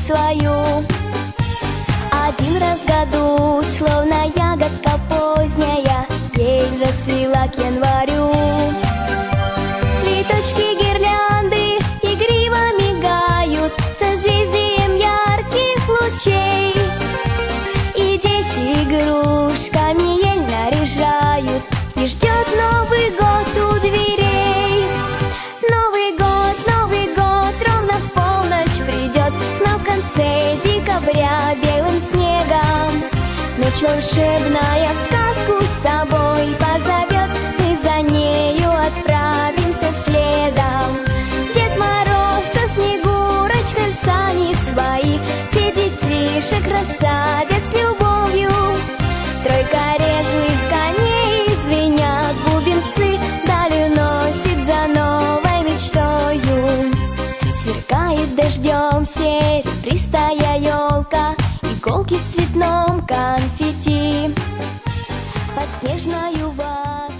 свою. Один раз в году, словно ягодка поздняя, ель расцвела к январю. Цветочки гирлянды игриво мигают созвездием ярких лучей. И дети игрушками ель наряжают, и ждет Новый год у дверей. Новый год, ровно в полночь придет, но в конце декабря белым снегом ночь волшебная в сказку с собой позовет. Мы за нею отправимся следом. Дед Мороз со Снегурочкой в сани свои все детишек рассадят с любовью. Тройка резвых коней звенят бубенцы, даль уносит за новой мечтою. Сверкает дождем серебристая елка, иголки в цветном конфетти. Под снежною ватой